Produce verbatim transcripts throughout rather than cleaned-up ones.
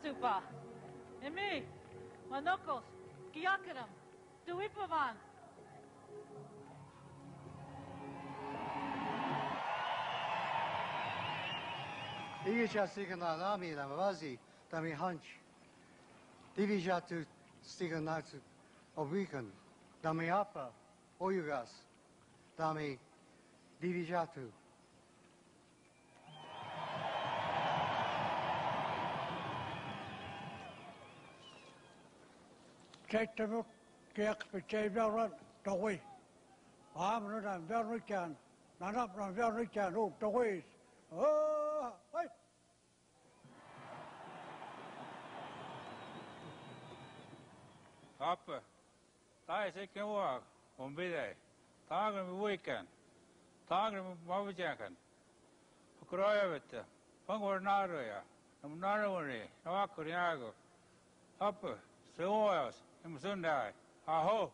tupa. Emi, manokos, kiakaram, tuipavan. Ija siganala mi la mavazi, dami hunch. Divija tu stiganatu obikan, dami apa, oyugas, dami divijatu. Chetamuk kiak pichevaran tawi. Amran and Vernican, Nanapran Vernican, who tawi. Oh, wait. Appa, tai se kewa, on bide. Tagram weekend. Tagram mavijakan. Ukroyavita. Pangor naroya. Nam naroni. Nawakuriago. Appa, seoyas. Im Sundai. Aho.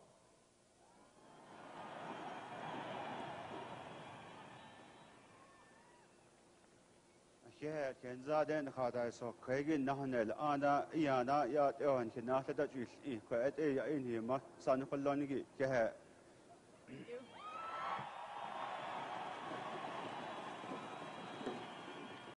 Yeah, Kenzaden had I saw Craigin Nahanel, Anna, Iana, Yat, and Hinata that you eat, quiet in him, son of a longy. Yeah.